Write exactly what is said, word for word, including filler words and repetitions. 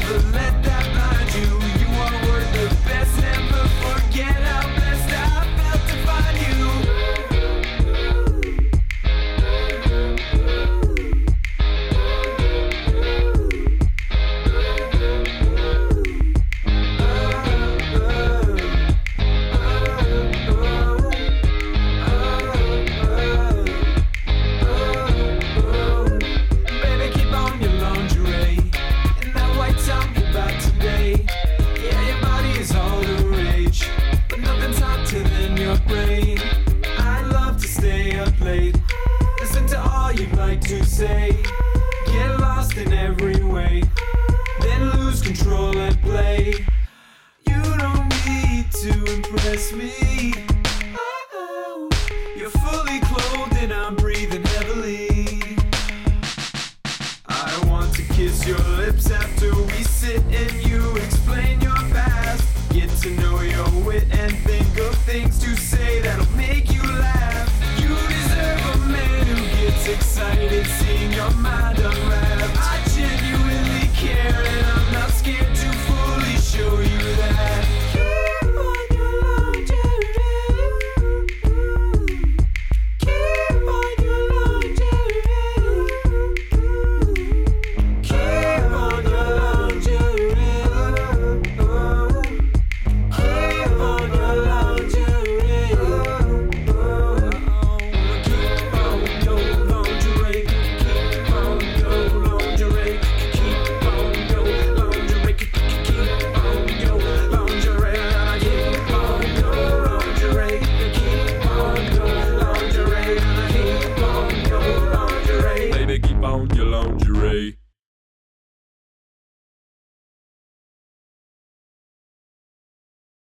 never let that blind you. You are worth the best, never forget how blessed I felt to find you. Baby, keep on your lingerie and that white top you bought today. Yeah, your body is all the rage, but nothing's hotter than your brain. I'd love to stay up late, listen to all you'd like to say, get lost in every way, then lose control and play. You don't need to impress me.